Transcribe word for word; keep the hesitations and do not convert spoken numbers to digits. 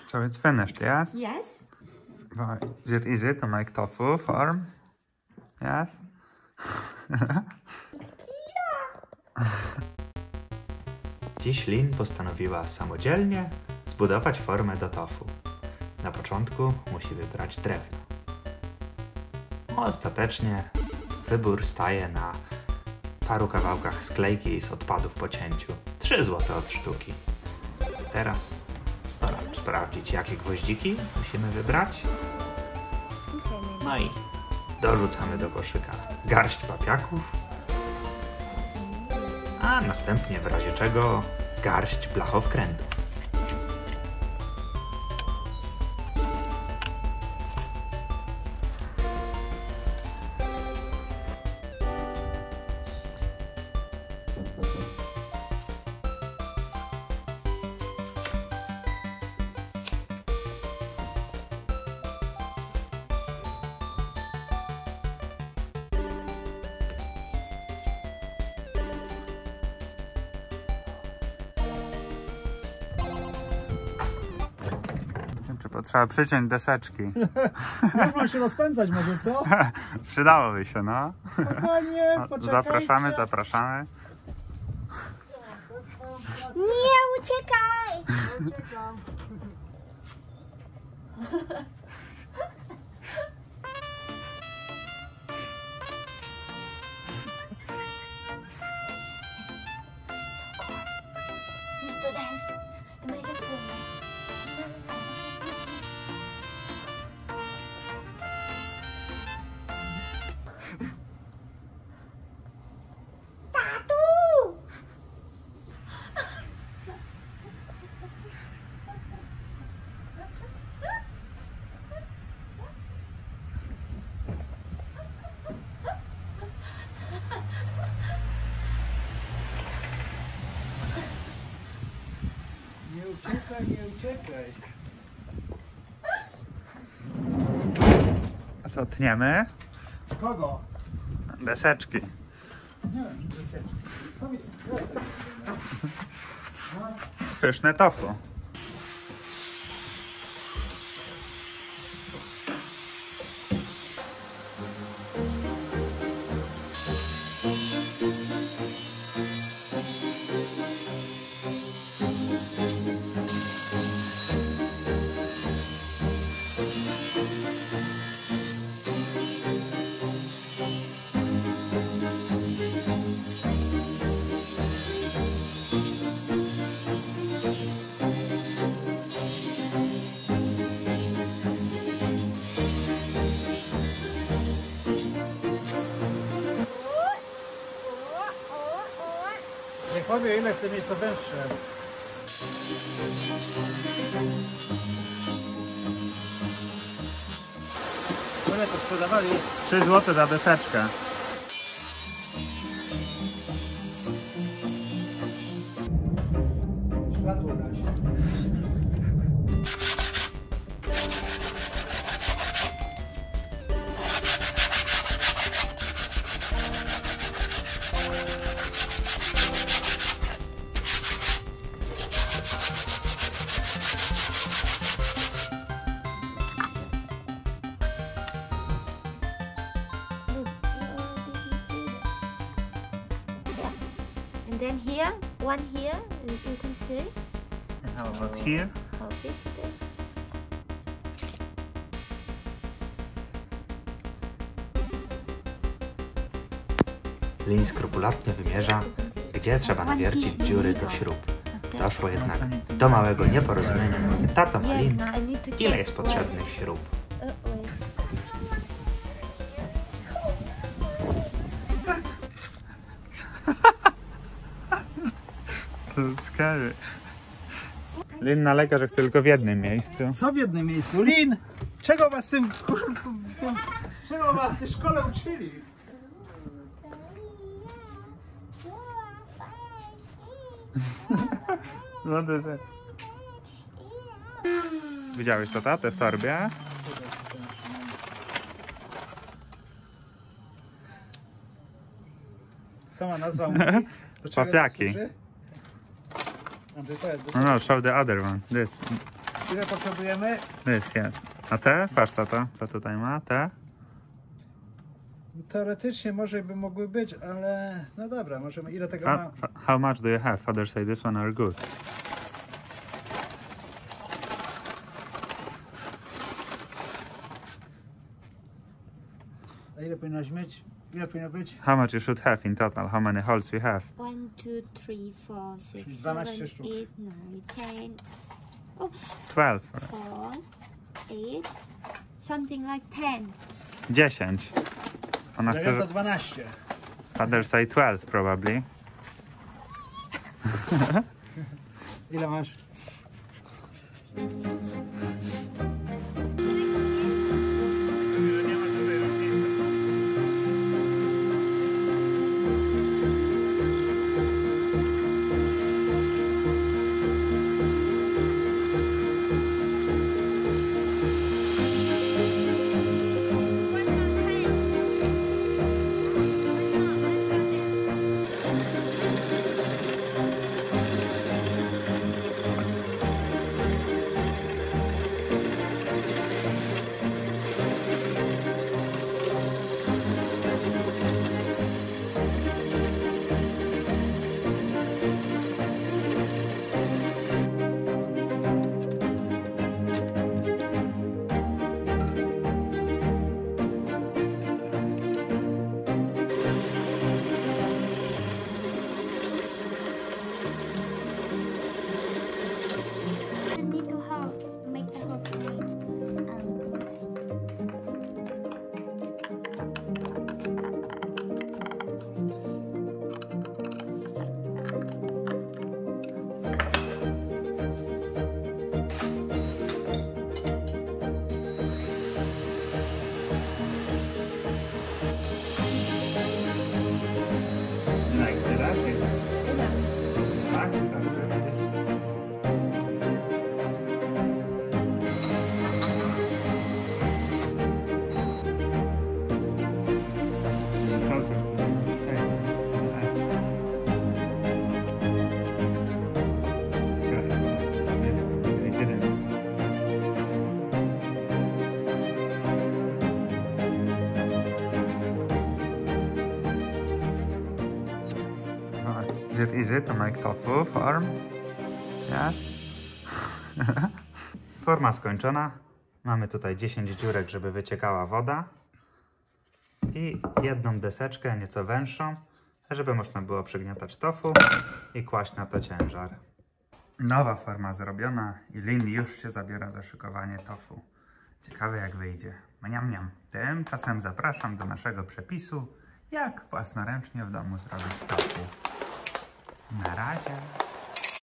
So it's finished, yes? Yes. Right. Is it easy to make tofu form? Yes? Dziś Lin postanowiła samodzielnie zbudować formę do tofu. Na początku musi wybrać drewno. Ostatecznie wybór staje na paru kawałkach sklejki z odpadów po cięciu. trzy złote od sztuki. Teraz pora sprawdzić, jakie gwoździki musimy wybrać. No i dorzucamy do koszyka garść papiaków, a następnie w razie czego garść blachowkrętów. Trzeba przyciąć deseczki. Można się rozpędzać może, co? Przydałoby się, no. Spokojnie, poczekajcie. Zapraszamy, zapraszamy. Nie uciekaj! Uciekam. Need to dance to make it good. Nie uciekaj, nie uciekaj. A co, tniemy? Kogo? Deseczki. Nie wiem, deseczki. Co mi... Pyszne tofu. Nie powie, ile chce mieć to węższe. Ile to sprzedawali? trzy złote za deseczkę. Światło gaś. And then here, one here, you can see And how about here? how big it is. Lin skrupulatnie wymierza, gdzie trzeba nawiercić dziury do śrub. Doszło jednak do małego nieporozumienia między tatą a Lin. Ile jest potrzebnych śrub? To scary. Lin nalega, że chce tylko w jednym miejscu. Co w jednym miejscu? Lin! Czego was w tym, w tym czego was w tej szkole uczyli? No to jest... Widziałeś to, tatę, w torbie? Sama nazwa mówi. Papiaki. No, no, show the other one. This. Ile potrzebujemy? This, yes. A te? Patrz tato, co tutaj ma? Te? Teoretycznie może by mogły być, ale no dobra, możemy. Ile tego How, ma? how much do you have? Father say this one are good. A ile powinnaś mieć? Ile powinno być? How much you should have in total? How many holes we have? One, two, three, four, six, Czyli seven, dwanaście sztuk. eight, nine, ten. Oh, Twelve. four, eight, something like ten. Dziesięć. Ona Ja chce... to dwanaście. Father say twelve probably. Ile masz? I need to help make the whole thing. Like that? Tak, wystarczy. Closer. Hey. Hey. Good. Yeah, they didn't. Is it easy to make tofu form? Yes? Forma skończona. Mamy tutaj dziesięć dziurek, żeby wyciekała woda. I jedną deseczkę, nieco węższą, żeby można było przygniatać tofu i kłaść na to ciężar. Nowa forma zrobiona i Lin już się zabiera za szykowanie tofu. Ciekawe jak wyjdzie. Mniam, mniam. Tymczasem zapraszam do naszego przepisu, jak własnoręcznie w domu zrobić tofu. Na razie.